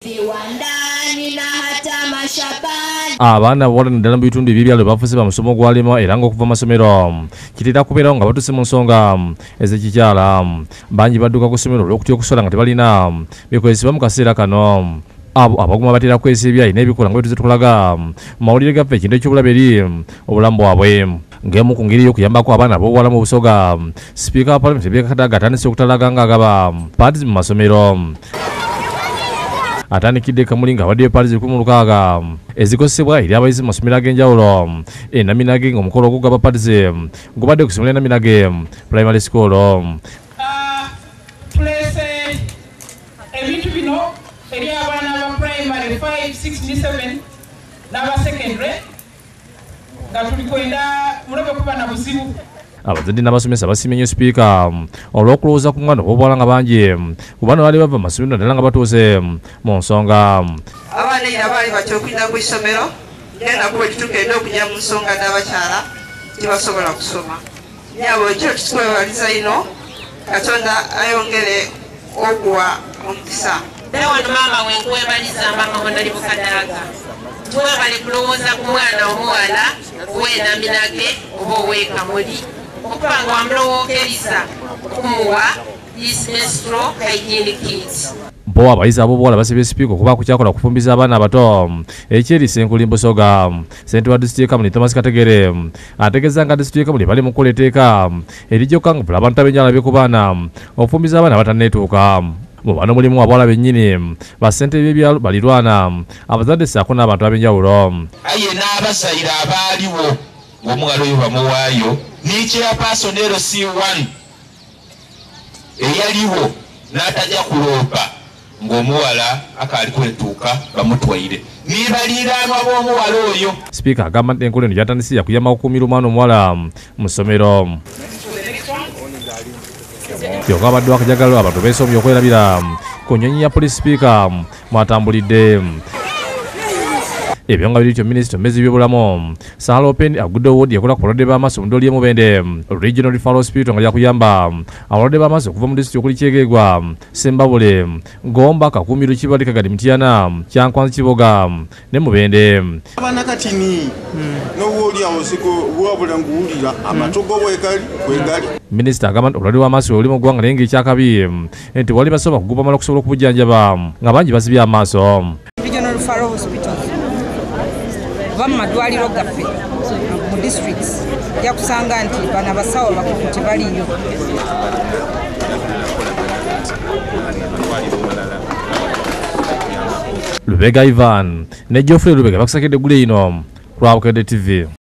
viwandani na hata mashambani. Abaana bawala naddala mu bitundu eby'ebyalo bafuuse bamusomo gw'alema era ng'okuva masomero kitera kubeerawo nga batuuse mu nsonga ez'ekikyala. Bangi badduka ku ssomero olw'okutya okuswala nga tebalina bikozesebwa mu kaseera kano. Abo abaguma batera kwesa ebyayi n'ebikola nga bwe tulaga mu mawulire gaffe ekintu eky'obulabe eri obulamu bwabwe. Ng'emu ku ngeri y'okuyambako abaana ab'obuwala mu busoga, sipiika wa paalamenti Rebecca Kadaga atandise okutalaga ng'agaba paadizi mu masomero. Atandikidde Kamuli ng'abaddeyo paadizi 16 ezikozesebwa eri abayizi mu masomero ag'enjawulo. Naminage ng'omukolo ogugaba paadizi gubadde ku ssomero Naminage Primary School. Ebintu bino eri abaana ba primary 5, 6 ne 7 n'aba secondary nga tulikwenda mulabe kuba na buzibu. Abazadde n'abasomesa basiimye nnyo sipiika olw'okulowooza ku mwana w'obuwala nga bangi ku baana baali bava mu masomero naddala nga batuuse mu nsonga. Abaana era baali batya okuyinda ku isomero ngenda kuba ekitukedde okujja mu nsonga n'abakyala tebasobola kusoma. Nyabo ekyo tukwebaliza ino Katonda ayongere okuwa omukisa. Wano maama wenkwebaliza mama Honali Bukadaga twebale kulowooza ku mwana omuwala ow'eNaminage oba ow'eKamuli okuba nga wamulowookereza okumuwa this menstrual hygiene kit. Bo abayizi ab'obuwala basabye sipiika okuba kukyakola kufumbiza abaana abato ekyeri Senkuli Mbusoga. Ssentebe wa disitulikiti Kamuli Thomas Kategere ategeeza nga disitulikiti Kamuli bali mu kukola etteeka erijja okukangavvula abantu ab'enjala ku baana okufumbiza abaana abatanneetuuka. Mu bano mulimu abawala bennyini bassentebe b'ebyalo balirwana abazadde ssaako n'abantu ab'enjawulo. Aye n'abazayira abaaliwo ng'omuwala oyo bamuwaayo n'ekyapaasono LC1 eyaliwo n'atajja kuloopa ng'omuwala akaali kwetuuka bamutwaire nibaliraanwa b'omuwala oyo. Sipiika agamba nti enkola eno gyatandise yakuyamba okukuumira omwana omuwala mu ssomero. Kyokka abadde wakajagalo abantu beesomye okwerabira ku nnyonyi ya poliisi sipiika mwatambulidde. Ebyo nga biri minisita omumezi by'obulamu Sarah Open agudde wodi yakola ku balwadde b'amaaso mu Ndoli Mubende Regional Referral Hospital nga lyakuyamba abalwadde b'amaaso okuva mu disitulikiti okuli Kyegegwa, Sembabule, Gomba, Kakuumiro, Kibali, Kagadi, Mityana, Kyankwanzi, Kiboga ne Mubende. Abana katini n'owoli awosiko wabula nguwulira amatogo bwegali. Minisita agamba nti obulwadde bw'amaaso oli mu ggwanga naye ng'ekyakabi nti wali basobola kuguma mala okusobola okubujjanjaba nga bangi basibye amaaso. Regional Referral Hospital mu madwaliro gaffe mu districts ojja kusanga nti bano abasawo bakugu tebaliyo. Lubega Ivan ne Geoffrey Lubega bakusakidde eggulu ino ku Lwabukedde TV.